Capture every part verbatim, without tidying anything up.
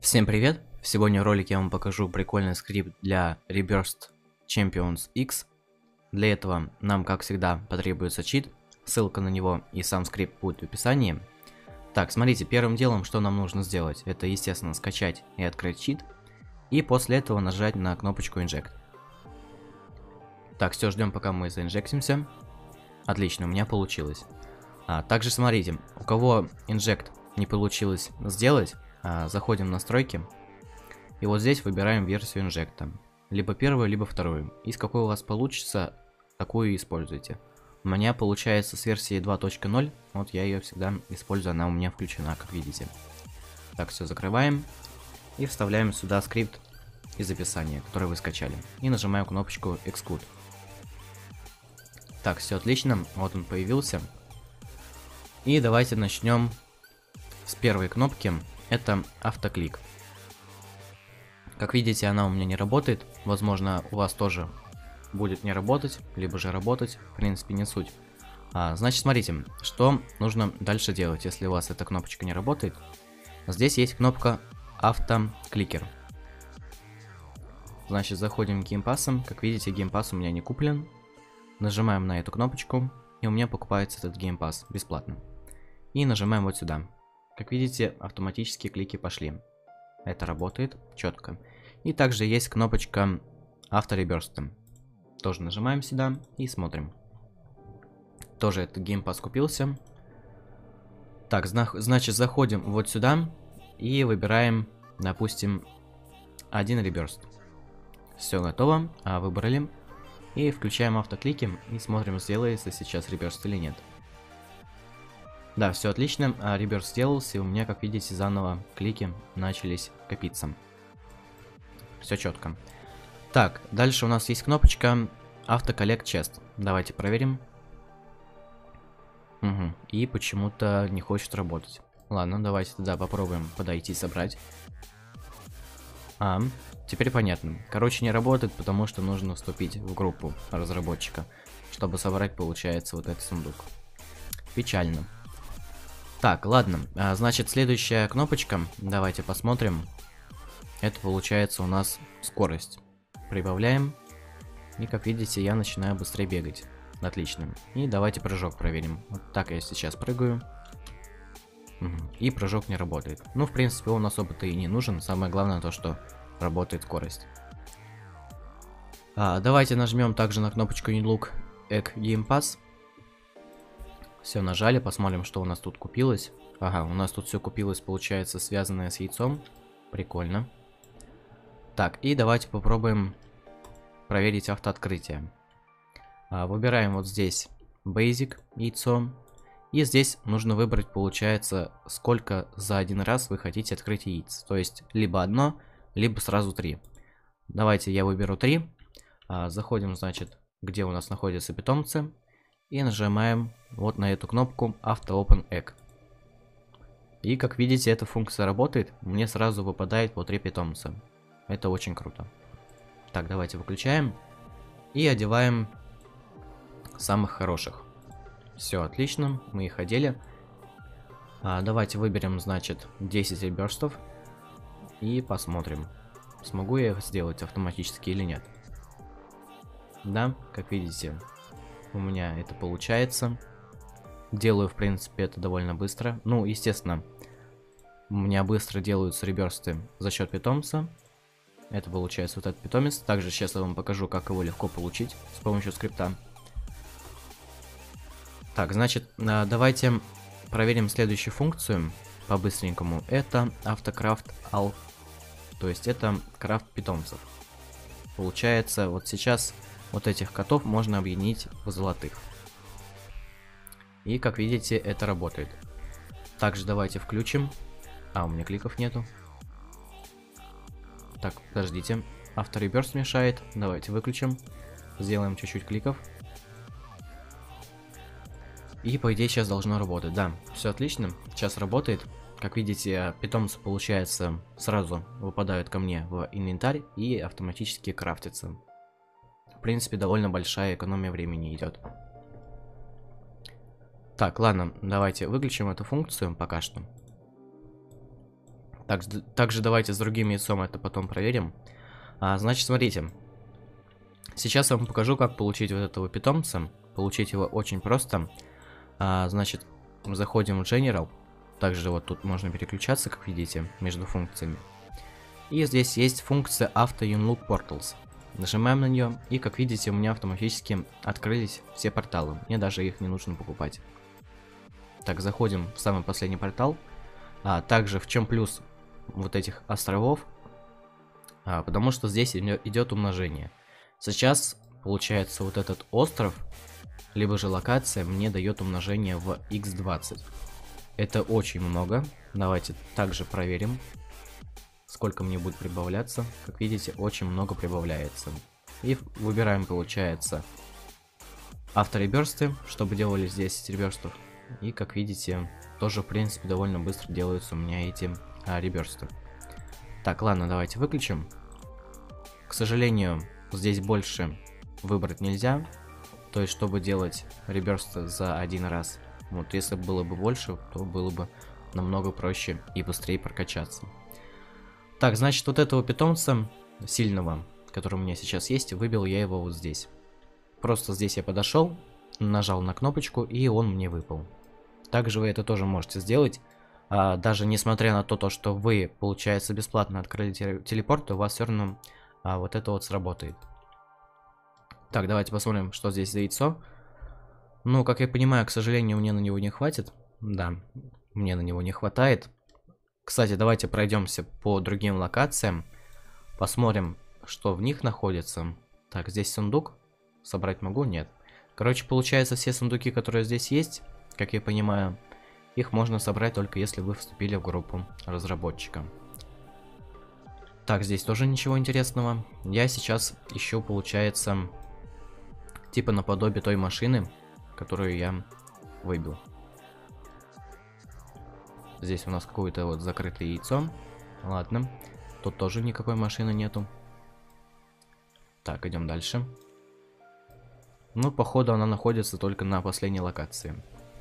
Всем привет! Сегодня в ролике я вам покажу прикольный скрипт для Reburst Champions X. Для этого нам, как всегда, потребуется чит. Ссылка на него и сам скрипт будет в описании. Так, смотрите, первым делом, что нам нужно сделать, это, естественно, скачать и открыть чит. И после этого нажать на кнопочку Inject. Так, все, ждем, пока мы заинжектимся. Отлично, у меня получилось. А, также смотрите, у кого Inject не получилось сделать, а, заходим в настройки. И вот здесь выбираем версию инжекта. Либо первую, либо вторую. Из какой у вас получится, такую и используйте. У меня получается с версии два точка ноль. Вот я ее всегда использую, она у меня включена, как видите. Так, все закрываем. И вставляем сюда скрипт из описания, который вы скачали. И нажимаем кнопочку Exclude. Так, все отлично. Вот он появился. И давайте начнем с первой кнопки. Это автоклик. Как видите, она у меня не работает. Возможно, у вас тоже будет не работать, либо же работать. В принципе, не суть. А, значит, смотрите, что нужно дальше делать, если у вас эта кнопочка не работает. Здесь есть кнопка автокликер. Значит, заходим к геймпассам. Как видите, геймпасс у меня не куплен. Нажимаем на эту кнопочку, и у меня покупается этот геймпасс бесплатно. И нажимаем вот сюда. Как видите, автоматически клики пошли. Это работает четко. И также есть кнопочка автореберста. Тоже нажимаем сюда и смотрим. Тоже этот геймпасс купился. Так, значит, заходим вот сюда и выбираем, допустим, один реберст. Все готово, а выбрали. И включаем автоклики и смотрим, сделается сейчас реберст или нет. Да, все отлично, а реберст сделался, и у меня, как видите, заново клики начались копиться. Все четко. Так, дальше у нас есть кнопочка Auto-Collect Chest. Давайте проверим. Угу. И почему-то не хочет работать. Ладно, давайте тогда попробуем подойти и собрать. А, теперь понятно. Короче, не работает, потому что нужно вступить в группу разработчика, чтобы собрать, получается, вот этот сундук. Печально. Так, ладно, а, значит, следующая кнопочка, давайте посмотрим. Это получается у нас скорость. Прибавляем. И, как видите, я начинаю быстрее бегать. Отлично. И давайте прыжок проверим. Вот так я сейчас прыгаю. Угу. И прыжок не работает. Ну, в принципе, он особо-то и не нужен. Самое главное то, что работает скорость. А, давайте нажмем также на кнопочку New Look Egg Game Pass. Все, нажали, посмотрим, что у нас тут купилось. Ага, у нас тут все купилось, получается, связанное с яйцом. Прикольно. Так, и давайте попробуем проверить автооткрытие. А, выбираем вот здесь Basic яйцо. И здесь нужно выбрать, получается, сколько за один раз вы хотите открыть яиц. То есть, либо одно, либо сразу три. Давайте я выберу три. А, заходим, значит, где у нас находятся питомцы. И нажимаем вот на эту кнопку Auto Open Egg. И как видите, эта функция работает. Мне сразу выпадает по три питомца. Это очень круто. Так, давайте выключаем. И одеваем самых хороших. Все отлично, мы их одели. А, давайте выберем, значит, десять реберстов. И посмотрим, смогу я их сделать автоматически или нет. Да, как видите, у меня это получается. Делаю, в принципе, это довольно быстро. Ну, естественно, у меня быстро делаются реберсты за счет питомца. Это получается вот этот питомец. Также сейчас я вам покажу, как его легко получить с помощью скрипта. Так, значит, давайте проверим следующую функцию по-быстренькому. Это автокрафт all. То есть это крафт питомцев. Получается, вот сейчас вот этих котов можно объединить в золотых. И, как видите, это работает. Также давайте включим. А, у меня кликов нету. Так, подождите. Автореберст мешает. Давайте выключим. Сделаем чуть-чуть кликов. И, по идее, сейчас должно работать. Да, все отлично. Сейчас работает. Как видите, питомцы, получается, сразу выпадают ко мне в инвентарь и автоматически крафтятся. В принципе, довольно большая экономия времени идет. Так, ладно, давайте выключим эту функцию пока что. Так, также давайте с другим яйцом это потом проверим. А, значит, смотрите. Сейчас я вам покажу, как получить вот этого питомца. Получить его очень просто. А, значит, заходим в General. Также вот тут можно переключаться, как видите, между функциями. И здесь есть функция Auto Unlock Portals. Нажимаем на нее, и как видите, у меня автоматически открылись все порталы. Мне даже их не нужно покупать. Так, заходим в самый последний портал. А также в чем плюс вот этих островов? А, потому что здесь идет умножение. Сейчас, получается, вот этот остров, либо же локация, мне дает умножение в икс двадцать. Это очень много. Давайте также проверим, сколько мне будет прибавляться. Как видите, очень много прибавляется. И выбираем, получается, автореберсты, чтобы делали десять реберстов. И, как видите, тоже, в принципе, довольно быстро делаются у меня эти а, реберсты. Так, ладно, давайте выключим. К сожалению, здесь больше выбрать нельзя. То есть, чтобы делать реберсты за один раз. Вот, если было бы больше, то было бы намного проще и быстрее прокачаться. Так, значит, вот этого питомца сильного, который у меня сейчас есть, выбил я его вот здесь. Просто здесь я подошел, нажал на кнопочку, и он мне выпал. Также вы это тоже можете сделать. А, даже несмотря на то, то, что вы, получается, бесплатно открыли телепорт, то у вас все равно а, вот это вот сработает. Так, давайте посмотрим, что здесь за яйцо. Ну, как я понимаю, к сожалению, мне на него не хватит. Да, мне на него не хватает. Кстати, давайте пройдемся по другим локациям. Посмотрим, что в них находится. Так, здесь сундук. Собрать могу? Нет. Короче, получается, все сундуки, которые здесь есть, как я понимаю, их можно собрать только если вы вступили в группу разработчика. Так, здесь тоже ничего интересного. Я сейчас ищу, получается, типа наподобие той машины, которую я выбил. Здесь у нас какое-то вот закрытое яйцо. Ладно. Тут тоже никакой машины нету. Так, идем дальше. Ну, походу, она находится только на последней локации.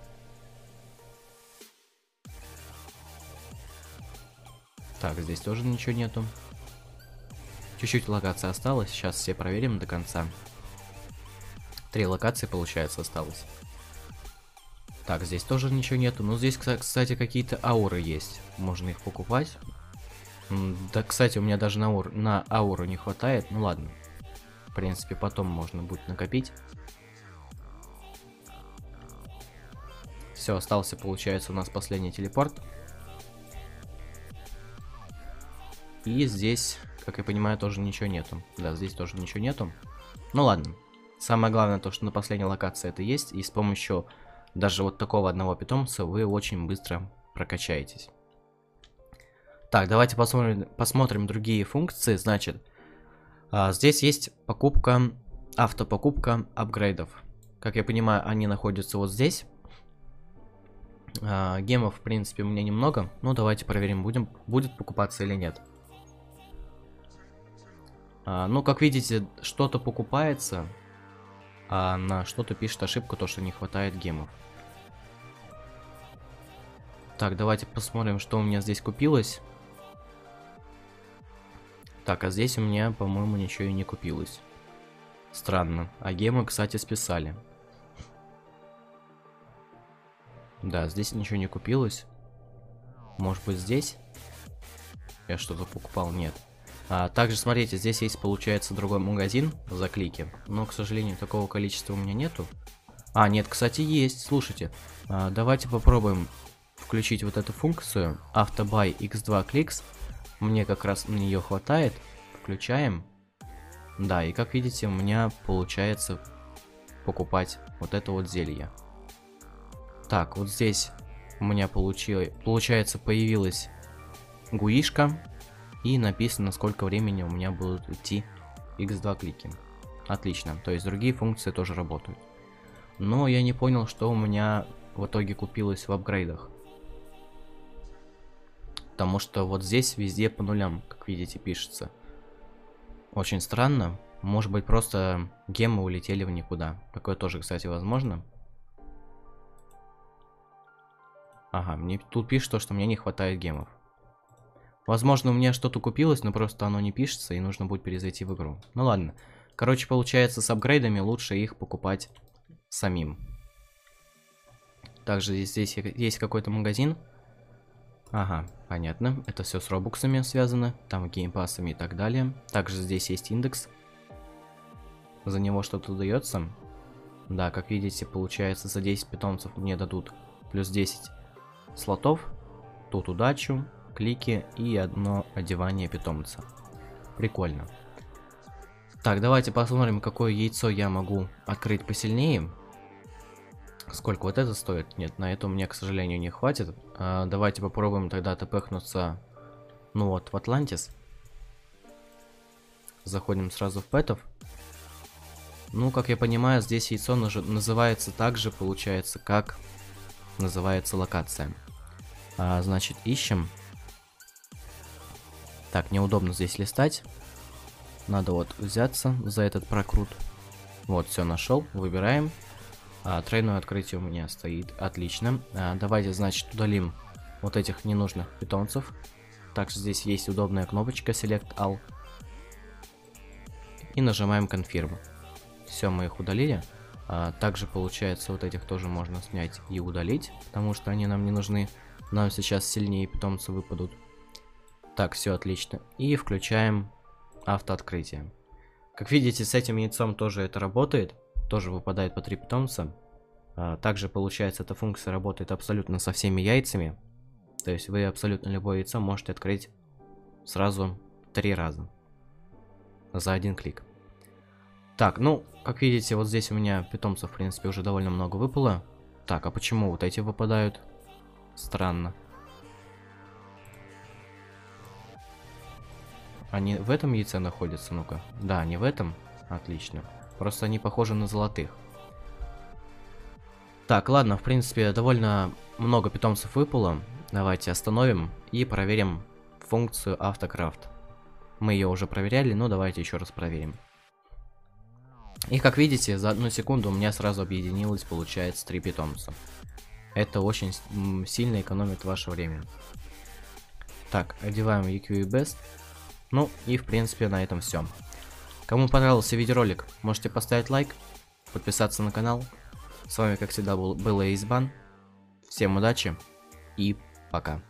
Так, здесь тоже ничего нету. Чуть-чуть локация осталась. Сейчас все проверим до конца. Три локации, получается, осталось. Так, здесь тоже ничего нету. Но здесь, кстати, какие-то ауры есть. Можно их покупать. Да, кстати, у меня даже на, аур... на ауру не хватает. Ну ладно. В принципе, потом можно будет накопить. Все, остался, получается, у нас последний телепорт. И здесь, как я понимаю, тоже ничего нету. Да, здесь тоже ничего нету. Ну ладно. Самое главное то, что на последней локации это есть. И с помощью даже вот такого одного питомца вы очень быстро прокачаетесь. Так, давайте посмотрим, посмотрим другие функции. Значит, а, здесь есть покупка, автопокупка апгрейдов. Как я понимаю, они находятся вот здесь. А, гемов, в принципе, у меня немного. Ну, давайте проверим, будем, будет покупаться или нет. А, ну, как видите, что-то покупается, а на что-то пишет ошибку, то, что не хватает гемов. Так, давайте посмотрим, что у меня здесь купилось. Так, а здесь у меня, по-моему, ничего и не купилось. Странно. А гемы, кстати, списали. Да, здесь ничего не купилось. Может быть, здесь? Я что-то покупал? Нет. А, также, смотрите, здесь есть, получается, другой магазин за клики. Но, к сожалению, такого количества у меня нету. А, нет, кстати, есть. Слушайте, а, давайте попробуем включить вот эту функцию. Автобай икс два Clicks. Мне как раз на нее хватает. Включаем. Да, и как видите, у меня получается покупать вот это вот зелье. Так, вот здесь у меня получилось, получается, появилась гуишка. И написано, сколько времени у меня будут идти икс два клики. Отлично, то есть другие функции тоже работают. Но я не понял, что у меня в итоге купилось в апгрейдах. Потому что вот здесь везде по нулям, как видите, пишется. Очень странно. Может быть, просто гемы улетели в никуда. Такое тоже, кстати, возможно. Ага, мне тут пишет, что мне не хватает гемов. Возможно, у меня что-то купилось, но просто оно не пишется, и нужно будет перезайти в игру. Ну ладно. Короче, получается, с апгрейдами лучше их покупать самим. Также здесь есть какой-то магазин. Ага, понятно. Это все с робуксами связано. Там геймпассами и так далее. Также здесь есть индекс. За него что-то дается. Да, как видите, получается, за десять питомцев мне дадут плюс десять слотов. Тут удачу, клики и одно одевание питомца. Прикольно. Так, давайте посмотрим, какое яйцо я могу открыть посильнее. Сколько вот это стоит? Нет, на это у меня, к сожалению, не хватит. А, давайте попробуем тогда тпхнуться, ну вот, в Атлантис. Заходим сразу в пэтов. Ну, как я понимаю, здесь яйцо называется так же, получается, как называется локация. А, значит, ищем. Так, неудобно здесь листать. Надо вот взяться за этот прокрут. Вот, все нашел, выбираем. А, тройное открытие у меня стоит, отлично. А, давайте, значит, удалим вот этих ненужных питомцев. Также здесь есть удобная кнопочка Select All. И нажимаем Confirm. Все, мы их удалили. А, также, получается, вот этих тоже можно снять и удалить, потому что они нам не нужны. Нам сейчас сильнее питомцы выпадут. Так, все отлично. И включаем автооткрытие. Как видите, с этим яйцом тоже это работает. Тоже выпадает по три питомца. А, также, получается, эта функция работает абсолютно со всеми яйцами. То есть вы абсолютно любое яйцо можете открыть сразу три раза. За один клик. Так, ну, как видите, вот здесь у меня питомцев, в принципе, уже довольно много выпало. Так, а почему вот эти выпадают? Странно. Они в этом яйце находятся? Ну-ка. Да, они в этом. Отлично. Просто они похожи на золотых. Так, ладно, в принципе, довольно много питомцев выпало. Давайте остановим и проверим функцию автокрафт. Мы ее уже проверяли, но давайте еще раз проверим. И как видите, за одну секунду у меня сразу объединилось, получается, три питомца. Это очень сильно экономит ваше время. Так, одеваем и кью и Best. Ну и в принципе на этом все. Кому понравился видеоролик, можете поставить лайк, подписаться на канал. С вами, как всегда, был, был Эйсбан. Всем удачи и пока.